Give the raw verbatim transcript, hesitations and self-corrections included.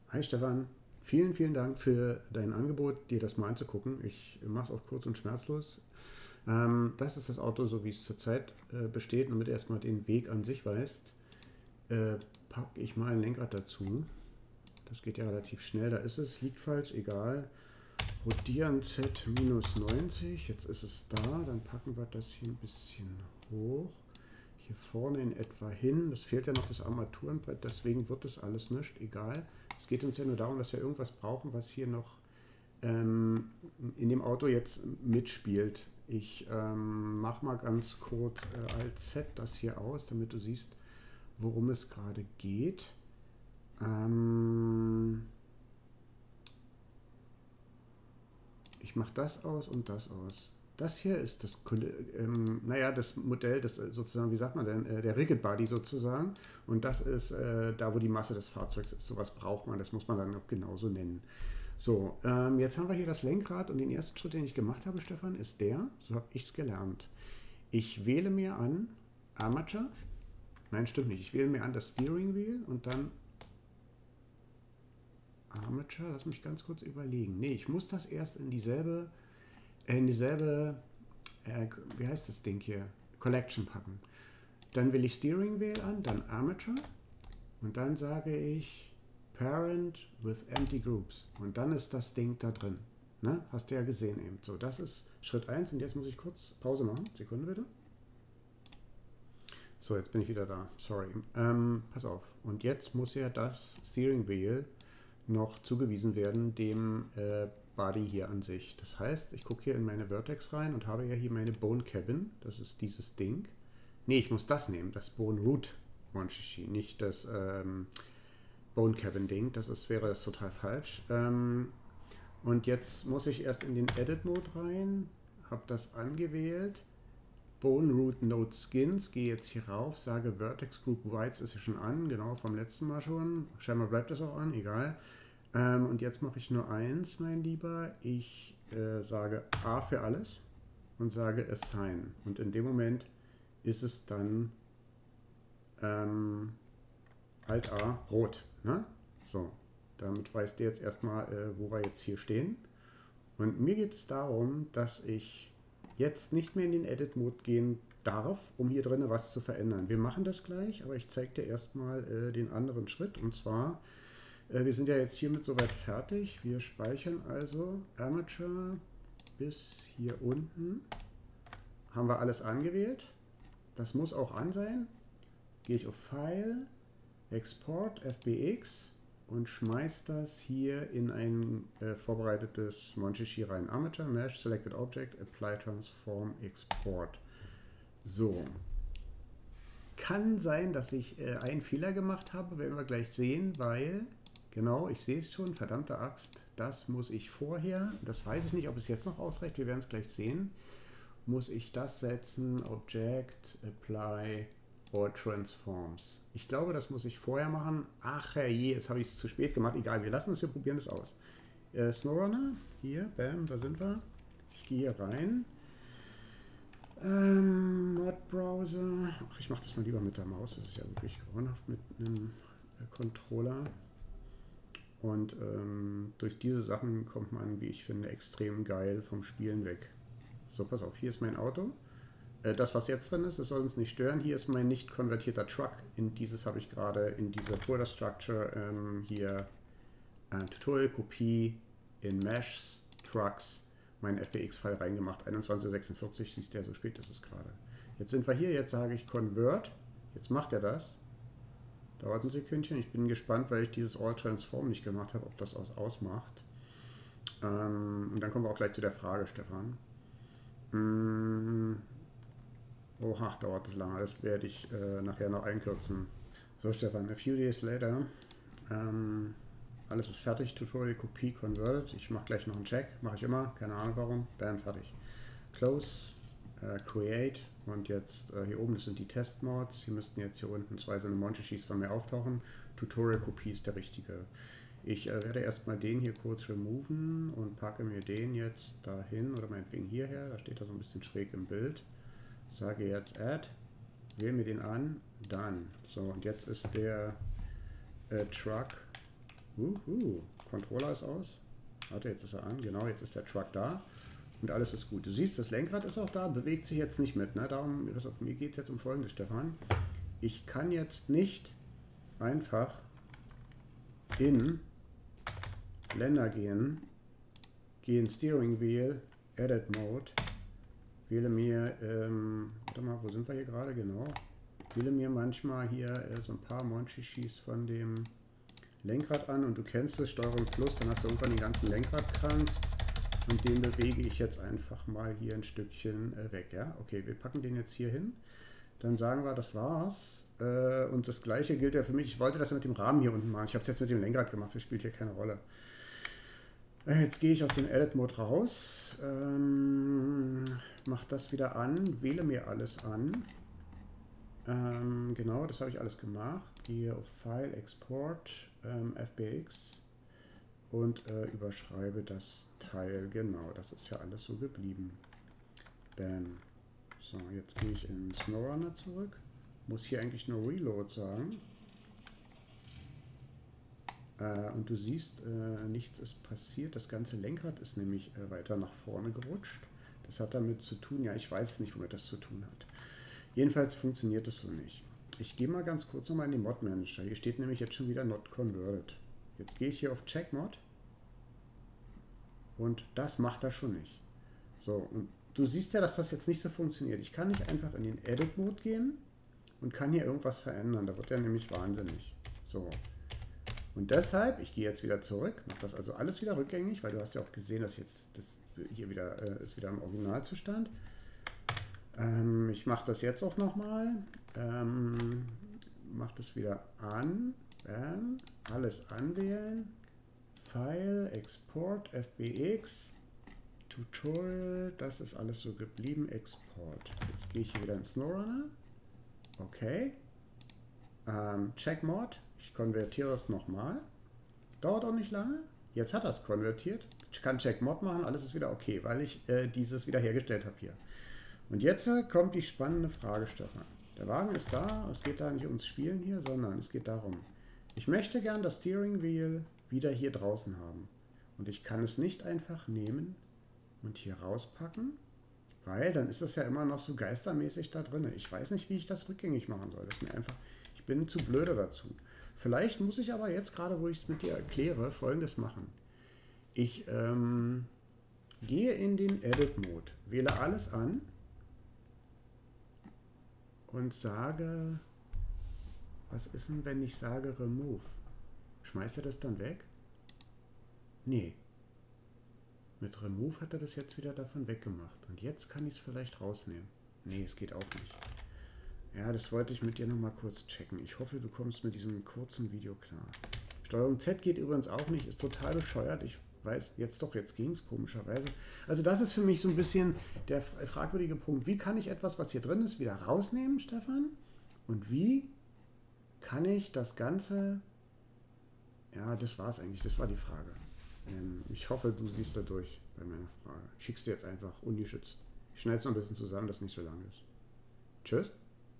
Hi Stefan, vielen, vielen Dank für dein Angebot, dir das mal anzugucken. Ich mache es auch kurz und schmerzlos. Ähm, das ist das Auto, so wie es zurzeit äh, besteht. Und damit du erstmal den Weg an sich weißt, äh, packe ich mal ein Lenkrad dazu. Das geht ja relativ schnell. Da ist es, liegt falsch, egal. Rotieren Z minus neunzig. Jetzt ist es da. Dann packen wir das hier ein bisschen hoch. Hier vorne in etwa hin. Das fehlt ja noch das Armaturenbrett, deswegen wird das alles nicht. Egal. Es geht uns ja nur darum, dass wir irgendwas brauchen, was hier noch ähm, in dem Auto jetzt mitspielt. Ich ähm, mache mal ganz kurz äh, Alt Z das hier aus, damit du siehst, worum es gerade geht. Ähm, ich mache das aus und das aus. Das hier ist das, ähm, naja, das Modell, das sozusagen, wie sagt man denn, äh, der Rigid Body sozusagen. Und das ist äh, da, wo die Masse des Fahrzeugs ist. Sowas braucht man, das muss man dann auch genauso nennen. So, ähm, jetzt haben wir hier das Lenkrad und den ersten Schritt, den ich gemacht habe, Stefan, ist der, so habe ich es gelernt. Ich wähle mir an Armature, nein, stimmt nicht, ich wähle mir an das Steering Wheel und dann Armature, lass mich ganz kurz überlegen. Nee, ich muss das erst in dieselbe in dieselbe, äh, wie heißt das Ding hier, Collection packen. Dann will ich Steering Wheel an, dann Armature und dann sage ich Parent with Empty Groups und dann ist das Ding da drin. Ne? Hast du ja gesehen eben. So, das ist Schritt eins und jetzt muss ich kurz Pause machen. Sekunde bitte. So, jetzt bin ich wieder da. Sorry. Ähm, pass auf. Und jetzt muss ja das Steering Wheel noch zugewiesen werden dem äh, Body hier an sich. Das heißt, ich gucke hier in meine Vertex rein und habe ja hier meine Bone Cabin. Das ist dieses Ding. Ne, ich muss das nehmen, das Bone Root Monchichi, nicht das ähm, Bone Cabin Ding. Das ist, wäre das total falsch. Ähm, und jetzt muss ich erst in den Edit Mode rein, habe das angewählt. Bone Root Node Skins, gehe jetzt hier rauf, sage Vertex Group Whites ist ja schon an, genau vom letzten Mal schon. Scheinbar bleibt das auch an, egal. Ähm, und jetzt mache ich nur eins, mein Lieber. Ich äh, sage A für alles und sage Assign. Und in dem Moment ist es dann ähm, Alt A rot. Ne? So, damit weißt du jetzt erstmal, äh, wo wir jetzt hier stehen. Und mir geht es darum, dass ich jetzt nicht mehr in den Edit-Mode gehen darf, um hier drinnen was zu verändern. Wir machen das gleich, aber ich zeige dir erstmal äh, den anderen Schritt. Und zwar wir sind ja jetzt hiermit soweit fertig. Wir speichern also Armature bis hier unten. Haben wir alles angewählt. Das muss auch an sein. Gehe ich auf File, Export, F B X und schmeiß das hier in ein äh, vorbereitetes Monchichi rein. Armature, Mesh, Selected Object, Apply Transform, Export. So. Kann sein, dass ich äh, einen Fehler gemacht habe, werden wir gleich sehen, weil... Genau, ich sehe es schon, verdammte Axt, das muss ich vorher, das weiß ich nicht, ob es jetzt noch ausreicht, wir werden es gleich sehen, muss ich das setzen, Object, Apply, or Transforms. Ich glaube, das muss ich vorher machen. Ach je, jetzt habe ich es zu spät gemacht, egal, wir lassen es, wir probieren es aus. Äh, SnowRunner, hier, bam, da sind wir. Ich gehe hier rein. Ähm, Mod-Browser, ach, ich mache das mal lieber mit der Maus, das ist ja wirklich grauenhaft mit einem äh, Controller. Und ähm, durch diese Sachen kommt man, wie ich finde, extrem geil vom Spielen weg. So, pass auf, hier ist mein Auto. Äh, das, was jetzt drin ist, das soll uns nicht stören. Hier ist mein nicht konvertierter Truck. In dieses habe ich gerade in diese Folder Structure ähm, hier äh, Tutorial-Kopie in Meshs, Trucks, meinen F B X-File reingemacht. einundzwanzig Uhr sechsundvierzig, siehst du ja, so spät ist es gerade. Jetzt sind wir hier, jetzt sage ich Convert. Jetzt macht er das. Dauert ein Sekündchen. Ich bin gespannt, weil ich dieses All Transform nicht gemacht habe, ob das aus ausmacht. Ähm, und dann kommen wir auch gleich zu der Frage, Stefan. Mm, oha, dauert das lange. Das werde ich äh, nachher noch einkürzen. So, Stefan, a few days later. Ähm, alles ist fertig. Tutorial Kopie converted. Ich mache gleich noch einen Check. Mache ich immer. Keine Ahnung warum. Bam, fertig. Close. Äh, create. Und jetzt äh, hier oben, das sind die Testmods. Hier müssten jetzt hier unten zwei so eine Monchichis von mir auftauchen. Tutorial-Kopie ist der richtige. Ich äh, werde erstmal den hier kurz removen und packe mir den jetzt dahin oder meinetwegen hierher. Da steht er so ein bisschen schräg im Bild. Sage jetzt Add, wähle mir den an, Done. So, und jetzt ist der äh, Truck Uh, uh, Controller ist aus. Warte, jetzt ist er an. Genau, jetzt ist der Truck da. Und alles ist gut. Du siehst, das Lenkrad ist auch da, bewegt sich jetzt nicht mit. Ne? Darum, auf mir geht es jetzt um Folgendes, Stefan. Ich kann jetzt nicht einfach in Blender gehen, gehe in Steering Wheel, Edit Mode, wähle mir, ähm, warte mal, wo sind wir hier gerade? Genau. Wähle mir manchmal hier äh, so ein paar Monchichis von dem Lenkrad an und du kennst es, Steuerung Plus, dann hast du irgendwann den ganzen Lenkradkranz und den bewege ich jetzt einfach mal hier ein Stückchen äh, weg. Ja, okay, wir packen den jetzt hier hin. Dann sagen wir, das war's. Äh, und das gleiche gilt ja für mich. Ich wollte das mit dem Rahmen hier unten machen. Ich habe es jetzt mit dem Lenkrad gemacht, das spielt hier keine Rolle. Äh, jetzt gehe ich aus dem Edit-Mode raus, ähm, mache das wieder an, wähle mir alles an. Ähm, genau, das habe ich alles gemacht. Gehe auf File, Export, ähm, F B X und äh, überschreibe das Teil. Genau, das ist ja alles so geblieben. Bam. So, jetzt gehe ich in SnowRunner zurück. Muss hier eigentlich nur Reload sagen. Äh, und du siehst, äh, nichts ist passiert. Das ganze Lenkrad ist nämlich äh, weiter nach vorne gerutscht. Das hat damit zu tun, ja, ich weiß nicht, womit das zu tun hat. Jedenfalls funktioniert es so nicht. Ich gehe mal ganz kurz nochmal in den Mod Manager. Hier steht nämlich jetzt schon wieder Not Converted. Jetzt gehe ich hier auf Check Mod. Und das macht er schon nicht. So, und du siehst ja, dass das jetzt nicht so funktioniert. Ich kann nicht einfach in den Edit-Mode gehen und kann hier irgendwas verändern. Da wird er nämlich wahnsinnig. So. Und deshalb, ich gehe jetzt wieder zurück, mache das also alles wieder rückgängig, weil du hast ja auch gesehen, dass jetzt das hier wieder äh, ist wieder im Originalzustand. Ähm, ich mache das jetzt auch nochmal. Ähm, mache das wieder an. Bam. Alles anwählen. File, Export, F B X. Tutorial, das ist alles so geblieben. Export. Jetzt gehe ich hier wieder in SnowRunner. Okay. Ähm, Check Mod. Ich konvertiere es nochmal. Dauert auch nicht lange. Jetzt hat er es konvertiert. Ich kann Check Mod machen, alles ist wieder okay, weil ich äh, dieses wiederhergestellt habe hier. Und jetzt äh, kommt die spannende Frage, Stefan. Der Wagen ist da, es geht da nicht ums Spielen hier, sondern es geht darum, ich möchte gern das Steering Wheel wieder hier draußen haben. Und ich kann es nicht einfach nehmen und hier rauspacken, weil dann ist das ja immer noch so geistermäßig da drin. Ich weiß nicht, wie ich das rückgängig machen soll. Das ist mir einfach, ich bin zu blöde dazu. Vielleicht muss ich aber jetzt, gerade wo ich es mit dir erkläre, Folgendes machen. Ich ähm, gehe in den Edit-Mode, wähle alles an und sage, was ist denn, wenn ich sage Remove? Schmeißt er das dann weg? Nee. Mit Remove hat er das jetzt wieder davon weggemacht. Und jetzt kann ich es vielleicht rausnehmen. Nee, es geht auch nicht. Ja, das wollte ich mit dir nochmal kurz checken. Ich hoffe, du kommst mit diesem kurzen Video klar. Steuerung Z geht übrigens auch nicht, ist total bescheuert. Ich weiß, jetzt doch, jetzt ging es komischerweise. Also das ist für mich so ein bisschen der fragwürdige Punkt. Wie kann ich etwas, was hier drin ist, wieder rausnehmen, Stefan? Und wie kann ich das Ganze... Ja, das war es eigentlich, das war die Frage. Ähm, ich hoffe, du siehst da durch bei meiner Frage. Ich schick's dir jetzt einfach ungeschützt. Ich schneide es noch ein bisschen zusammen, dass es nicht so lang ist. Tschüss.